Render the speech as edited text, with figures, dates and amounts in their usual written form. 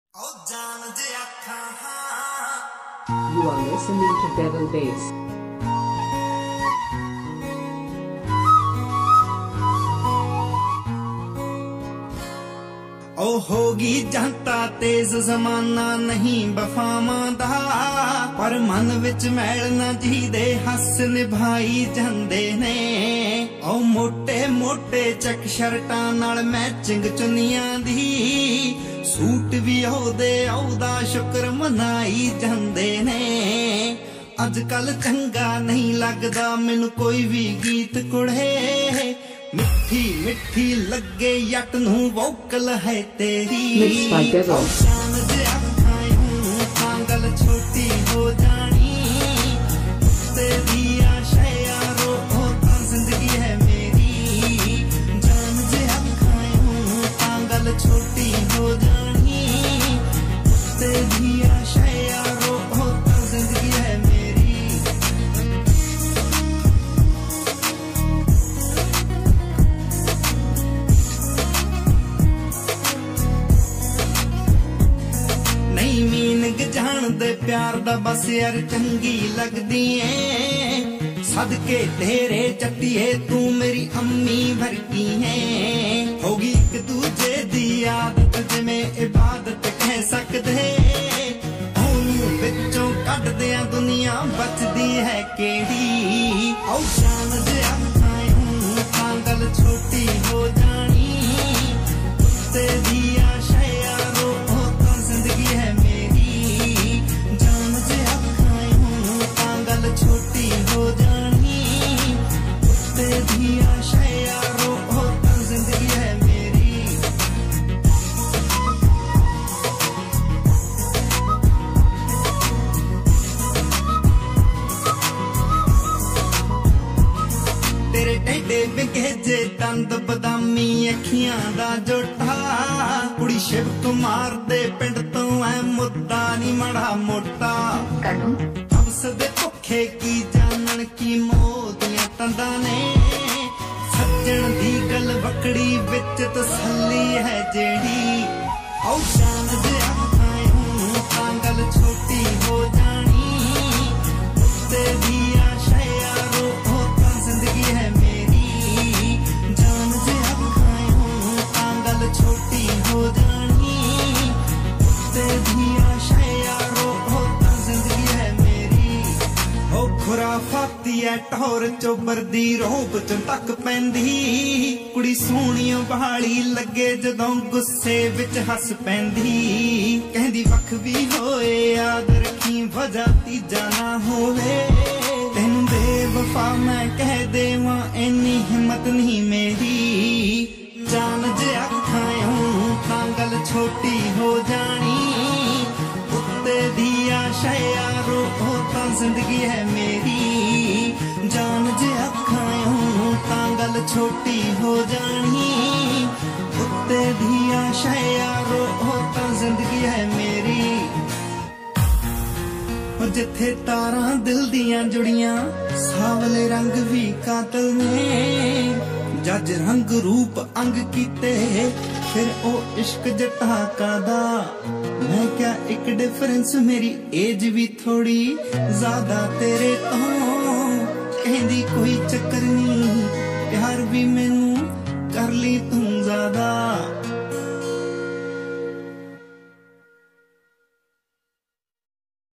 You are listening to Devil Bass. ओ होगी जनता तेज जमाना नहीं वफावां दा पर मन विच मैल ना जी दे हस निभाई जांदे ने ओ मोटे मोटे चक शर्टां नाल मैचिंग चुन्नियां दी सूट भी ओदे औदा शुक्र मनाई जांदे ने अजकल चंगा नहीं लगदा मैनू कोई भी गीत कुड़े मिठी मिठी लगे यट नू वोकल है तेरी शान जे अखां गल छोटी हो जानी तेरी आशा यारो हो तां जिंदगी है मेरी जान जे अखां गल छोटी हो जानी तेरी आशा यारो हो तां जिंदगी है मेरी जान दे प्यार दा बस यार चंगी लगदी है सदके तेरे चट्टिए तू मेरी अम्मी वर्गी है होगी एक दूजे दी आदत जिवें इबादत कह सकदे ओनू विचों कढदे आ दुनिया बचदी है केड़ी औ शान जे अखां गल छोटी हो जानी तेरी आशा यारो हो तां जिंदगी है छोटी हो जानी तेरी आशा यारो हो तां जिंदगी है मेरी तेरे टेढ़े विगेजे दंद बदामी अखियां दा जोटा कुड़ी शिव कुमार दे पिंड तो ऐ मुद्दा नी मड़ा मोटा सदे भुखे की जानन की मोदियां तंदा ने सज्जन दी गल वकड़ी विच तसल्ली है जेड़ी औ शान जे अखां गल छोटी हो जानी तेरी आशा यारो हो तां जिंदगी है मेरी जान जे अखां गल छोटी हो जानी तेरी आशा यारो हो तां जिंदगी है खुराफाती है टौर चोबर दी रोब च तक पैंदी कुड़ी सोहणी बहाली लगे जदों गुस्से विच हस पैंदी कहंदी वख भी होए याद रखी वजह तीजा ना होवे तैनू बेवफा मैं कह देवां इन्नी हिम्मत नहीं मेरी जान जे अखां गल छोटी हो जानी तेरी आशा यारो हो तां जिंदगी है मेरी जान जे अखां गल छोटी हो जानी तेरी आशा यारो हो तां जिंदगी है मेरी जिथे तारां दिल दियां जुड़ियां सावले रंग भी कातल ने जज रंग रूप अंग कीते फिर ओ इश्क जटा कादा मैं क्या एक डिफरेंस मेरी एज भी थोड़ी ज्यादा तेरे तो कहंदी कोई चक्कर नहीं प्यार भी मैनू कर ली तू ज्यादा